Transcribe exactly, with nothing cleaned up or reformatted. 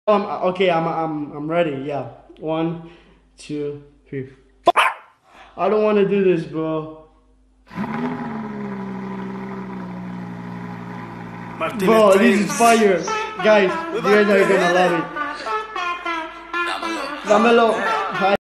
Um, okay, I'm I'm I'm ready. Yeah, one, two, three. I don't want to do this, bro. Bro, this is fire, guys. You guys are gonna love it. Dámelo. Hi.